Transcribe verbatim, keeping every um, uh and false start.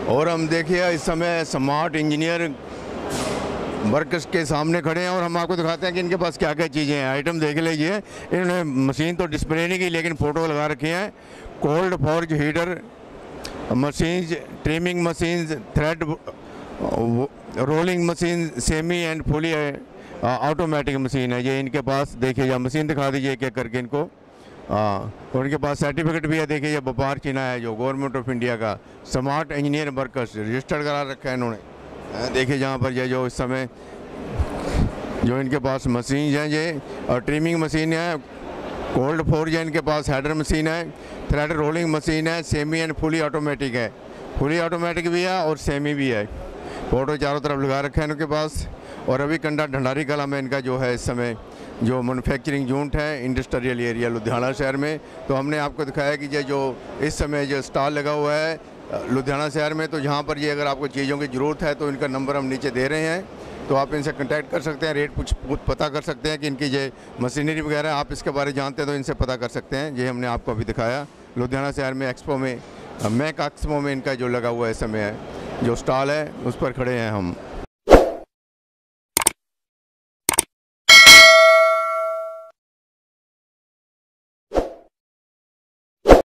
और हम देखिए इस समय स्मार्ट इंजीनियर वर्कर्स के सामने खड़े हैं और हम आपको दिखाते हैं कि इनके पास क्या क्या चीज़ें हैं। आइटम देख लीजिए, इन्होंने मशीन तो डिस्प्ले नहीं की लेकिन फ़ोटो लगा रखी हैं। Cold forge heater machines, trimming machines, thread rolling machine, semi and fully automatic machine है ये इनके पास। देखिए या मशीन दिखा दीजिए क्या करके इनको। हाँ, और इनके पास सर्टिफिकेट भी है। देखिए ये व्यापार चिन्ह है जो गवर्नमेंट ऑफ इंडिया का, स्मार्ट इंजीनियर वर्कर्स रजिस्टर्ड करा रखा है इन्होंने। देखिए जहाँ पर ये जो इस समय जो इनके पास मशीन हैं ये, और ट्रिमिंग मशीन है, कोल्ड फोर्ज है इनके पास, हेडर मशीन है, थ्रेड रोलिंग मशीन है, सेमी एंड फुली ऑटोमेटिक है। फुली ऑटोमेटिक भी है और सेमी भी है। फोटो चारों तरफ लगा रखे हैं इनके पास। और अभी कंडा ढंडारी कला में इनका जो है इस समय जो मैन्युफैक्चरिंग यूनिट है इंडस्ट्रियल एरिया लुधियाना शहर में। तो हमने आपको दिखाया कि ये जो इस समय जो स्टॉल लगा हुआ है लुधियाना शहर में, तो यहाँ पर ये अगर आपको चीज़ों की ज़रूरत है तो इनका नंबर हम नीचे दे रहे हैं, तो आप इनसे कांटेक्ट कर सकते हैं, रेट कुछ पता कर सकते हैं कि इनकी ये मशीनरी वगैरह आप इसके बारे में जानते हैं तो इनसे पता कर सकते हैं। ये हमने आपको अभी दिखाया लुधियाना शहर में एक्सपो में, मैक एक्सपो में इनका जो लगा हुआ है इस समय है जो स्टॉल है उस पर खड़े हैं हम।